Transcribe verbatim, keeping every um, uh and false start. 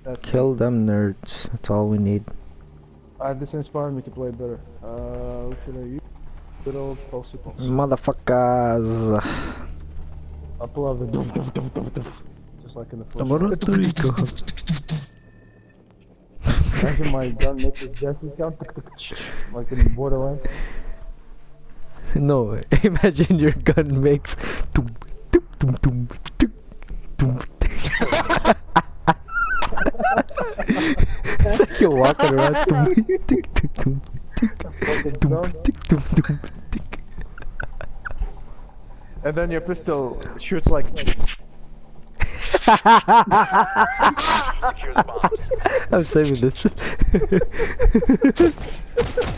That's Kill them nerds. That's all we need. Uh, this inspired me to play better. Uh, what should I use? Good old posticles. Motherfuckers. I'll pull out the doof doof doof doof doof. Just like in the first one. Laboratory. Imagine my gun makes a Jesse sound. Like in Borderlands. No, imagine your gun makes tum tum tum tum tum tum. It's like you're walking around tum tick tick tum tick Fucking tum sound. tick tum tum tick. And then your pistol shoots like. I'm saving this.